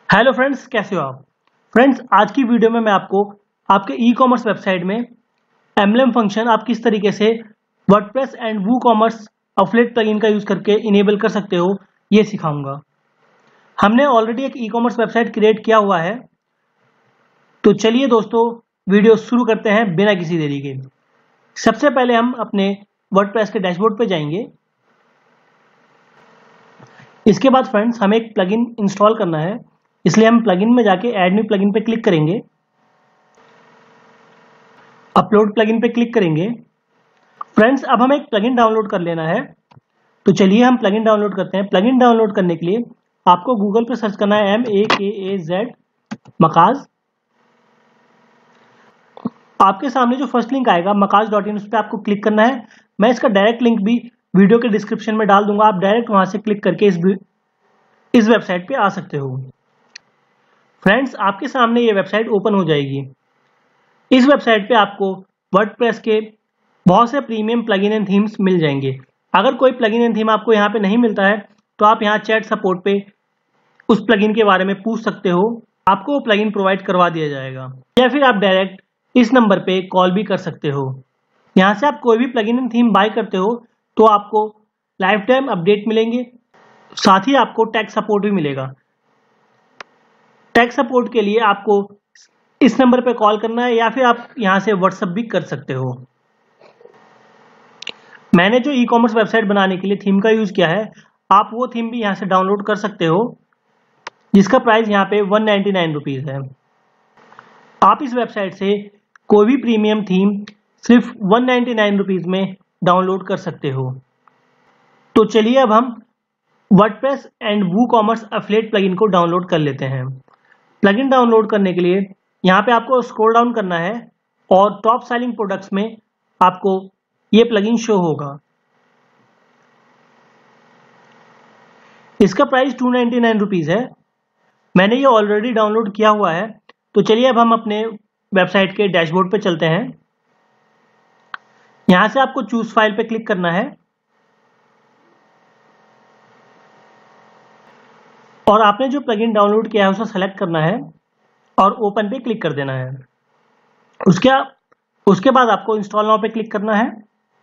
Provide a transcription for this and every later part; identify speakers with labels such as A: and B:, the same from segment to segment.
A: Hello friends, कैसे हो आप। फ्रेंड्स, आज की वीडियो में मैं आपको आपके ई कॉमर्स वेबसाइट में एमएलएम फंक्शन आप किस तरीके से WordPress and WooCommerce affiliate plugin का यूज करके इनेबल कर सकते हो ये सिखाऊंगा। हमने ऑलरेडी एक ई कॉमर्स वेबसाइट क्रिएट किया हुआ है, तो चलिए दोस्तों वीडियो शुरू करते हैं बिना किसी देरी के। सबसे पहले हम अपने वर्डप्रेस के डैशबोर्ड पे जाएंगे। इसके बाद फ्रेंड्स हमें एक प्लगइन इंस्टॉल करना है, इसलिए हम प्लगइन में जाके ऐड न्यू प्लगइन पे क्लिक करेंगे। अपलोड प्लगइन पे क्लिक करेंगे। फ्रेंड्स, अब हमें एक प्लगइन डाउनलोड कर लेना है, तो चलिए हम प्लगइन डाउनलोड करते हैं। प्लगइन डाउनलोड करने के लिए आपको गूगल पे सर्च करना है MAKAZ मकाज। आपके सामने जो फर्स्ट लिंक आएगा makaaz.in, उस पर आपको क्लिक करना है। मैं इसका डायरेक्ट लिंक भी वीडियो के डिस्क्रिप्शन में डाल दूंगा, आप डायरेक्ट वहां से क्लिक करके इस वेबसाइट पे आ सकते हो। फ्रेंड्स, आपके सामने ये वेबसाइट ओपन हो जाएगी। इस वेबसाइट पे आपको वर्डप्रेस के बहुत से प्रीमियम प्लगइन एंड थीम्स मिल जाएंगे। अगर कोई प्लगइन एंड थीम आपको यहाँ पे नहीं मिलता है तो आप यहाँ चैट सपोर्ट पे उस प्लगइन के बारे में पूछ सकते हो, आपको वो प्लगइन प्रोवाइड करवा दिया जाएगा। या फिर आप डायरेक्ट इस नंबर पे कॉल भी कर सकते हो। यहाँ से आप कोई भी प्लगइन एंड थीम बाय करते हो तो आपको लाइफ टाइम अपडेट मिलेंगे, साथ ही आपको टेक सपोर्ट भी मिलेगा। टेक सपोर्ट के लिए आपको इस नंबर पे कॉल करना है या फिर आप यहाँ से व्हाट्सएप भी कर सकते हो। मैंने जो ई कॉमर्स वेबसाइट बनाने के लिए थीम का यूज किया है, आप वो थीम भी यहाँ से डाउनलोड कर सकते हो, जिसका प्राइस यहाँ पे 199 रुपीज है। आप इस वेबसाइट से कोई भी प्रीमियम थीम सिर्फ 199 रुपीज में डाउनलोड कर सकते हो। तो चलिए अब हम WordPress and WooCommerce affiliate plugin को डाउनलोड कर लेते हैं। प्लगइन डाउनलोड करने के लिए यहाँ पे आपको स्क्रॉल डाउन करना है और टॉप सेलिंग प्रोडक्ट्स में आपको ये प्लगइन शो होगा। इसका प्राइस 299 रुपीज है। मैंने ये ऑलरेडी डाउनलोड किया हुआ है। तो चलिए अब हम अपने वेबसाइट के डैशबोर्ड पे चलते हैं। यहां से आपको चूज फाइल पे क्लिक करना है और आपने जो प्लगइन डाउनलोड किया है उसे सेलेक्ट करना है और ओपन पे क्लिक कर देना है। उसके बाद आपको इंस्टॉल नाउ पे क्लिक करना है।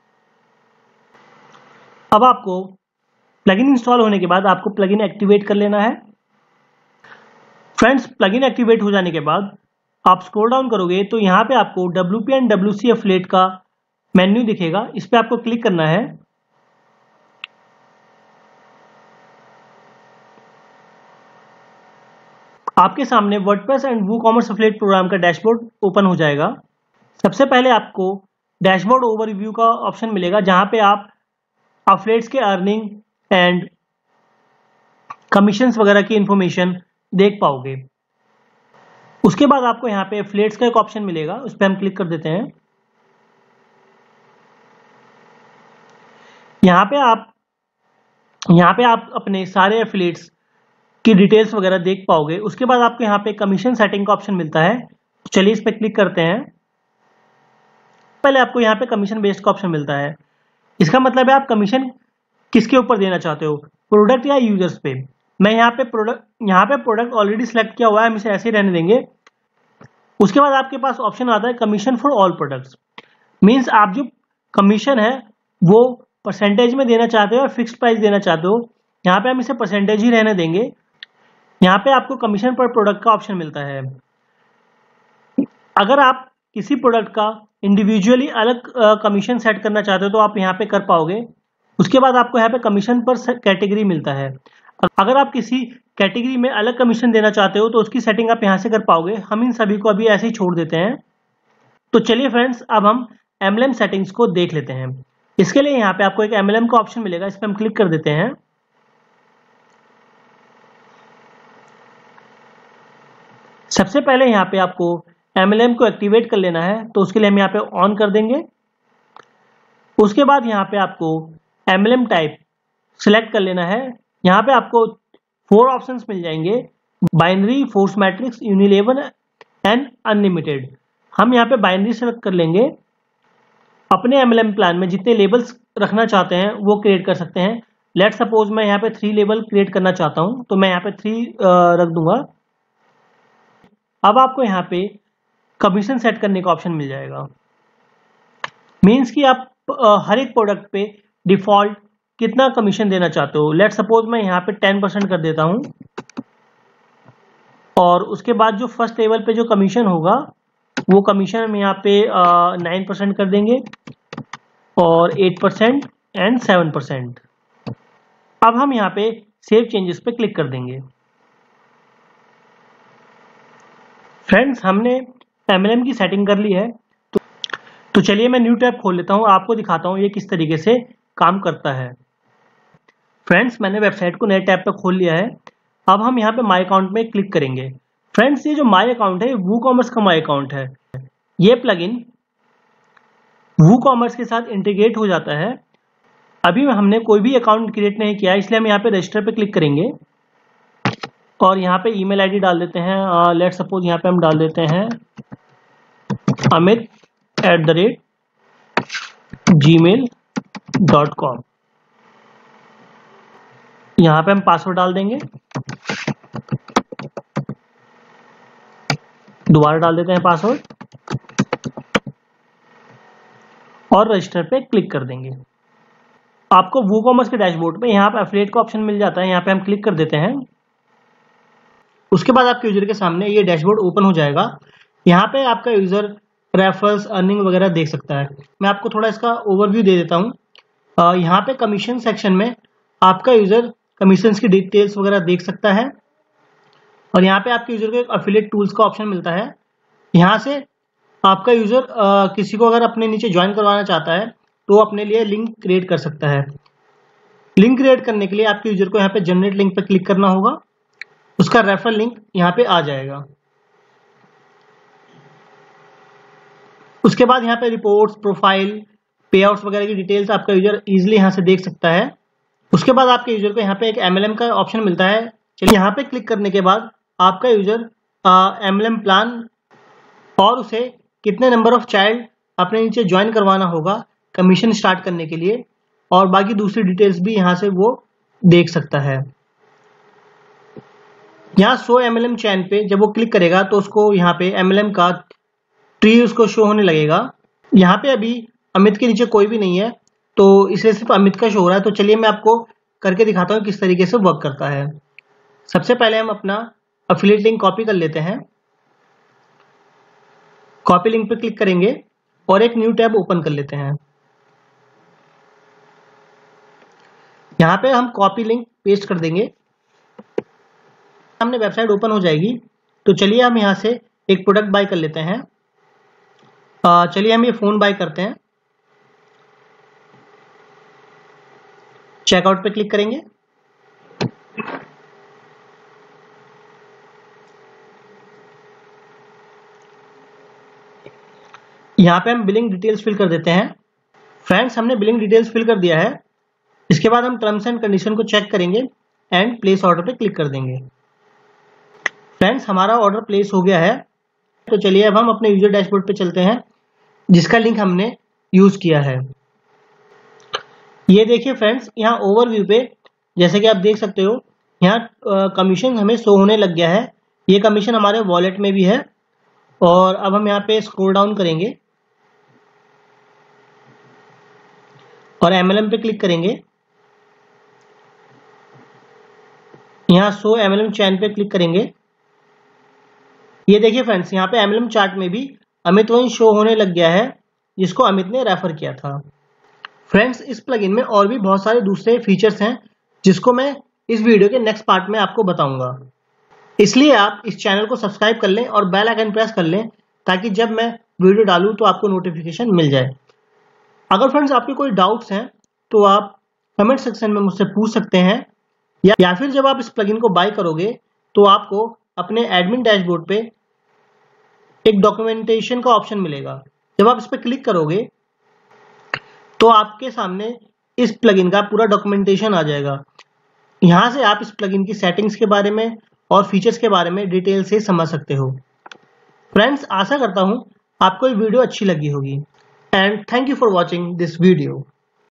A: अब आपको प्लगइन इंस्टॉल होने के बाद आपको प्लगइन एक्टिवेट कर लेना है। फ्रेंड्स, प्लगइन एक्टिवेट हो जाने के बाद आप स्क्रॉल डाउन करोगे तो यहाँ पे आपको WP एंड WC एफिलिएट का मेन्यू दिखेगा, इस पे आपको क्लिक करना है। आपके सामने WordPress and WooCommerce affiliate program का डैशबोर्ड ओपन हो जाएगा। सबसे पहले आपको डैशबोर्ड ओवरव्यू का ऑप्शन मिलेगा, जहां पे आप एफिलिएट्स के अर्निंग एंड कमीशंस वगैरह की इंफॉर्मेशन देख पाओगे। उसके बाद आपको यहाँ पे एफिलिएट्स का एक ऑप्शन मिलेगा, उस पर हम क्लिक कर देते हैं। यहाँ पे आप अपने सारे एफिलिएट्स की डिटेल्स वगैरह देख पाओगे। उसके बाद आपको यहाँ पे कमीशन सेटिंग का ऑप्शन मिलता है, चलिए इस पर क्लिक करते हैं। पहले आपको यहाँ पे कमीशन बेस्ड का ऑप्शन मिलता है। इसका मतलब है आप कमीशन किसके ऊपर देना चाहते हो, प्रोडक्ट या यूजर्स पे। मैं यहाँ पे प्रोडक्ट ऑलरेडी सिलेक्ट किया हुआ है, हम इसे ऐसे ही रहने देंगे। उसके बाद आपके पास ऑप्शन आता है commission for all products. Means आप जो कमीशन है वो परसेंटेज में देना चाहते हो या फिक्स्ड प्राइस देना चाहते हो। यहाँ पे हम इसे परसेंटेज ही रहने देंगे। यहाँ पे आपको कमीशन पर प्रोडक्ट का ऑप्शन मिलता है। अगर आप किसी प्रोडक्ट का इंडिविजुअली अलग कमीशन सेट करना चाहते हो तो आप यहाँ पे कर पाओगे। उसके बाद आपको यहाँ पे कमीशन पर कैटेगरी मिलता है। अगर आप किसी कैटेगरी में अलग कमीशन देना चाहते हो तो उसकी सेटिंग आप यहाँ से कर पाओगे। हम इन सभी को अभी ऐसे ही छोड़ देते हैं। तो चलिए फ्रेंड्स, अब हम एमएलएम सेटिंग्स को देख लेते हैं। इसके लिए यहाँ पे आपको एक एमएलएम का ऑप्शन मिलेगा, इस पर हम क्लिक कर देते हैं। सबसे पहले यहाँ पे आपको एमएलएम को एक्टिवेट कर लेना है, तो उसके लिए हम यहाँ पे ऑन कर देंगे। उसके बाद यहाँ पे आपको एमएलएम टाइप सिलेक्ट कर लेना है। यहाँ पे आपको 4 ऑप्शंस मिल जाएंगे, binary, force matrix, unilevel and unlimited. हम यहाँ पे बाइनरी सेलेक्ट कर लेंगे। अपने एमएलएम प्लान में जितने लेबल्स रखना चाहते हैं वो क्रिएट कर सकते हैं। लेट सपोज मैं यहाँ पे 3 लेबल क्रिएट करना चाहता हूँ, तो मैं यहाँ पे 3 रख दूंगा। अब आपको यहाँ पे कमीशन सेट करने का ऑप्शन मिल जाएगा। मीन्स कि आप हर एक प्रोडक्ट पे डिफॉल्ट कितना कमीशन देना चाहते हो। लेट सपोज मैं यहाँ पे 10% कर देता हूँ, और उसके बाद जो फर्स्ट लेवल पे जो कमीशन होगा वो कमीशन हम यहाँ पे 9% कर देंगे, और 8% एंड 7%। अब हम यहाँ पे सेव चेंजेस पे क्लिक कर देंगे। फ्रेंड्स, हमने MLM की सेटिंग कर ली है, तो चलिए मैं न्यू टैब खोल लेता हूँ, आपको दिखाता हूँ ये किस तरीके से काम करता है। फ्रेंड्स, मैंने वेबसाइट को नए टैब पे खोल लिया है। अब हम यहाँ पे माई अकाउंट में क्लिक करेंगे। फ्रेंड्स, ये जो माई अकाउंट है वूकॉमर्स का माई अकाउंट है। ये प्लगइन वूकॉमर्स के साथ इंटीग्रेट हो जाता है। अभी हमने कोई भी अकाउंट क्रिएट नहीं किया, इसलिए हम यहाँ पे रजिस्टर पे क्लिक करेंगे और यहाँ पे ईमेल आईडी डाल देते हैं। लेट सपोज यहाँ पे हम डाल देते हैं amit@gmail.com। यहाँ पे हम पासवर्ड डाल देंगे, दोबारा डाल देते हैं पासवर्ड और रजिस्टर पे क्लिक कर देंगे। आपको वूकॉमर्स के डैशबोर्ड पे यहाँ पे एफिलिएट का ऑप्शन मिल जाता है, यहाँ पे हम क्लिक कर देते हैं। उसके बाद आपके यूजर के सामने ये डैशबोर्ड ओपन हो जाएगा। यहाँ पे आपका यूजर रेफरल्स, अर्निंग वगैरह देख सकता है। मैं आपको थोड़ा इसका ओवरव्यू दे देता हूँ। यहाँ पे कमीशन सेक्शन में आपका यूजर कमीशन की डिटेल्स वगैरह देख सकता है, और यहाँ पे आपके यूजर को एक एफिलिएट टूल्स का ऑप्शन मिलता है। यहाँ से आपका यूजर किसी को अगर अपने नीचे ज्वाइन करवाना चाहता है तो अपने लिए लिंक क्रिएट कर सकता है। लिंक क्रिएट करने के लिए आपके यूजर को यहाँ पे जनरेट लिंक पे क्लिक करना होगा, उसका रेफरल लिंक यहाँ पे आ जाएगा। उसके बाद यहाँ पे रिपोर्ट्स, प्रोफाइल, पे आउट्स वगैरह की डिटेल्स आपका यूजर इजीली यहाँ से देख सकता है। उसके बाद आपके यूजर को यहाँ पे एक MLM का ऑप्शन मिलता है। चलिए, यहाँ पे क्लिक करने के बाद आपका यूजर MLM प्लान और उसे कितने नंबर ऑफ चाइल्ड अपने नीचे ज्वाइन करवाना होगा कमीशन स्टार्ट करने के लिए, और बाकी दूसरी डिटेल्स भी यहाँ से वो देख सकता है। यहाँ शो MLM चैन पे जब वो क्लिक करेगा तो उसको यहाँ पे MLM का ट्री उसको शो होने लगेगा। यहाँ पे अभी अमित के नीचे कोई भी नहीं है, तो इसलिए सिर्फ अमित का शो हो रहा है। तो चलिए मैं आपको करके दिखाता हूँ किस तरीके से वर्क करता है। सबसे पहले हम अपना एफिलिएट लिंक कॉपी कर लेते हैं। कॉपी लिंक पे क्लिक करेंगे और एक न्यू टैब ओपन कर लेते हैं। यहाँ पे हम कॉपी लिंक पेस्ट कर देंगे, सामने वेबसाइट ओपन हो जाएगी। तो चलिए हम यहाँ से एक प्रोडक्ट बाय कर लेते हैं। चलिए हम ये फोन बाय करते हैं। चेकआउट पे क्लिक करेंगे। यहाँ पे हम बिलिंग डिटेल्स फिल कर देते हैं। फ्रेंड्स, हमने बिलिंग डिटेल्स फिल कर दिया है। इसके बाद हम टर्म्स एंड कंडीशन को चेक करेंगे एंड प्लेस ऑर्डर पे क्लिक कर देंगे। फ्रेंड्स, हमारा ऑर्डर प्लेस हो गया है। तो चलिए अब हम अपने यूजर डैशबोर्ड पे चलते हैं जिसका लिंक हमने यूज किया है। ये देखिए फ्रेंड्स, यहाँ ओवरव्यू पे जैसे कि आप देख सकते हो यहाँ कमीशन हमें शो होने लग गया है। ये कमीशन हमारे वॉलेट में भी है। और अब हम यहाँ पे स्क्रॉल डाउन करेंगे और MLM पे क्लिक करेंगे। यहाँ शो MLM चैन पे क्लिक करेंगे। ये देखिए फ्रेंड्स, यहाँ पे MLM चार्ट में भी अमित वही शो होने लग गया है जिसको अमित ने रेफर किया था। फ्रेंड्स, इस प्लगइन में और भी बहुत सारे दूसरे फीचर्स हैं जिसको मैं इस वीडियो के नेक्स्ट पार्ट में आपको बताऊंगा। इसलिए आप इस चैनल को सब्सक्राइब कर लें और बेल आइकन प्रेस कर लें ताकि जब मैं वीडियो डालूं तो आपको नोटिफिकेशन मिल जाए। अगर फ्रेंड्स आपके कोई डाउट्स हैं तो आप कमेंट सेक्शन में मुझसे पूछ सकते हैं, या फिर जब आप इस प्लगइन को बाय करोगे तो आपको अपने एडमिन डैशबोर्ड पे एक डॉक्यूमेंटेशन का ऑप्शन मिलेगा। जब आप इस पर क्लिक करोगे तो आपके सामने इस प्लगइन का पूरा डॉक्यूमेंटेशन आ जाएगा। यहाँ से आप इस प्लगइन की सेटिंग्स के बारे में और फीचर्स के बारे में डिटेल से समझ सकते हो। फ्रेंड्स, आशा करता हूँ आपको ये वीडियो अच्छी लगी होगी, and thank you for watching this video.